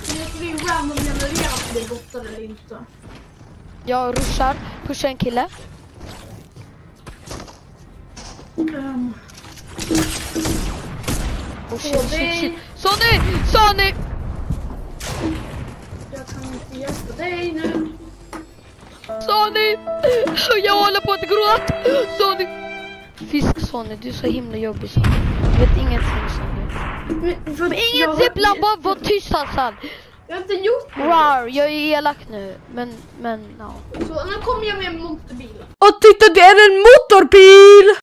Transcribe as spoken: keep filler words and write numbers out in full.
Vet vi random genererar om det är bottar eller inte? Jag ruschar, pushar en kille. Um. Oh shit, shit, shit. Sonny! Sonny! Jag kan inte hjälpa dig nu. Sonny! Jag håller på att gråta! Sonny! Fisk Sonny, du är så himla jobbig Sonny. Jag vet ingenting Sonny. Men, för, Ingen zipplan, bara var tyst Hassan! Jag har inte gjort det. Rar, jag är elak nu. Men, men, ja. Så nu kommer jag med en motorbil. Och titta, det är en motorbil!